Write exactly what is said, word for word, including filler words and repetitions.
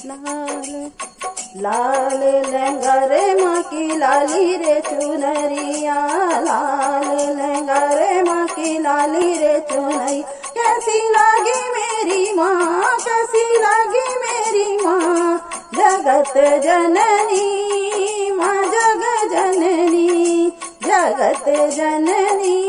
लाल लाल लहंगा रे माँ की लाली रे चुनरिया, लाल लहंगा रे माँ की लाली रे चुनरी। कैसी लागी मेरी माँ, कैसी लागी मेरी माँ, जगत जननी माँ जग जननी, जगत जननी